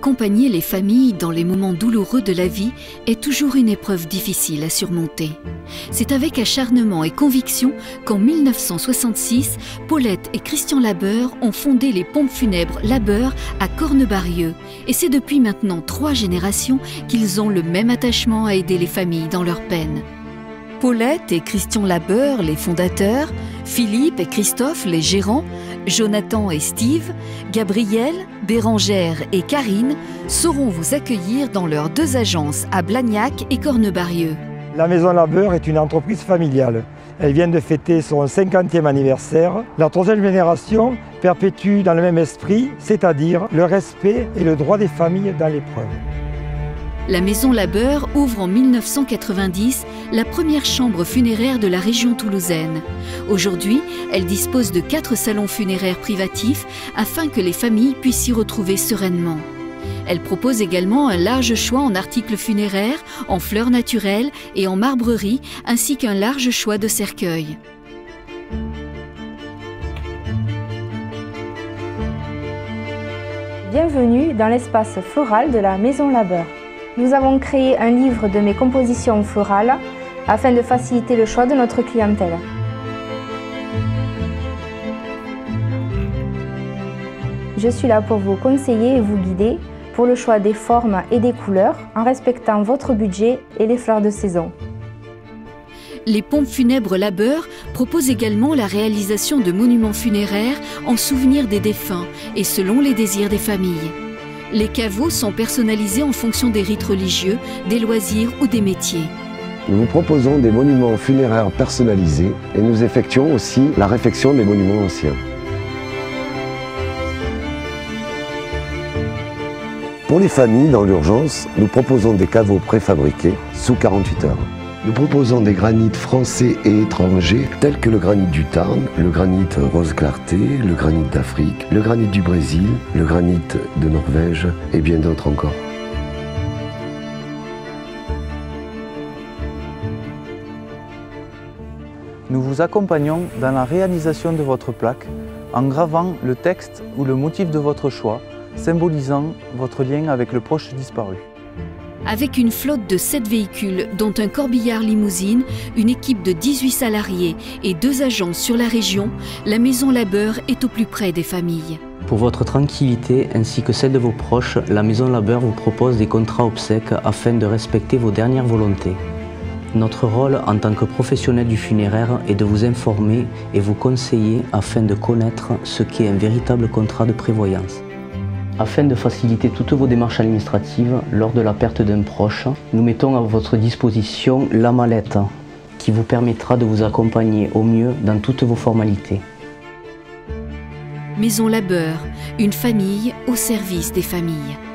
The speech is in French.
Accompagner les familles dans les moments douloureux de la vie est toujours une épreuve difficile à surmonter. C'est avec acharnement et conviction qu'en 1966, Paulette et Christian Labeur ont fondé les pompes funèbres Labeur à Cornebarieux. Et c'est depuis maintenant 3 générations qu'ils ont le même attachement à aider les familles dans leur peine. Paulette et Christian Labeur, les fondateurs, Philippe et Christophe, les gérants, Jonathan et Steve, Gabriel, Bérangère et Karine sauront vous accueillir dans leurs 2 agences à Blagnac et Cornebarieux. La Maison Labeur est une entreprise familiale. Elle vient de fêter son 50e anniversaire. La 3e génération perpétue dans le même esprit, c'est-à-dire le respect et le droit des familles dans l'épreuve. La Maison Labeur ouvre en 1990 la première chambre funéraire de la région toulousaine. Aujourd'hui, elle dispose de 4 salons funéraires privatifs afin que les familles puissent s'y retrouver sereinement. Elle propose également un large choix en articles funéraires, en fleurs naturelles et en marbrerie, ainsi qu'un large choix de cercueils. Bienvenue dans l'espace floral de la Maison Labeur. Nous avons créé un livre de mes compositions florales afin de faciliter le choix de notre clientèle. Je suis là pour vous conseiller et vous guider pour le choix des formes et des couleurs en respectant votre budget et les fleurs de saison. Les pompes funèbres Labeur proposent également la réalisation de monuments funéraires en souvenir des défunts et selon les désirs des familles. Les caveaux sont personnalisés en fonction des rites religieux, des loisirs ou des métiers. Nous vous proposons des monuments funéraires personnalisés et nous effectuons aussi la réfection des monuments anciens. Pour les familles dans l'urgence, nous proposons des caveaux préfabriqués sous 48 heures. Nous proposons des granites français et étrangers tels que le granit du Tarn, le granit rose clarté, le granit d'Afrique, le granit du Brésil, le granit de Norvège et bien d'autres encore. Nous vous accompagnons dans la réalisation de votre plaque en gravant le texte ou le motif de votre choix, symbolisant votre lien avec le proche disparu. Avec une flotte de 7 véhicules, dont un corbillard limousine, une équipe de 18 salariés et 2 agences sur la région, la Maison Labeur est au plus près des familles. Pour votre tranquillité ainsi que celle de vos proches, la Maison Labeur vous propose des contrats obsèques afin de respecter vos dernières volontés. Notre rôle en tant que professionnel du funéraire est de vous informer et vous conseiller afin de connaître ce qu'est un véritable contrat de prévoyance. Afin de faciliter toutes vos démarches administratives lors de la perte d'un proche, nous mettons à votre disposition la mallette qui vous permettra de vous accompagner au mieux dans toutes vos formalités. Maison Labeur, une famille au service des familles.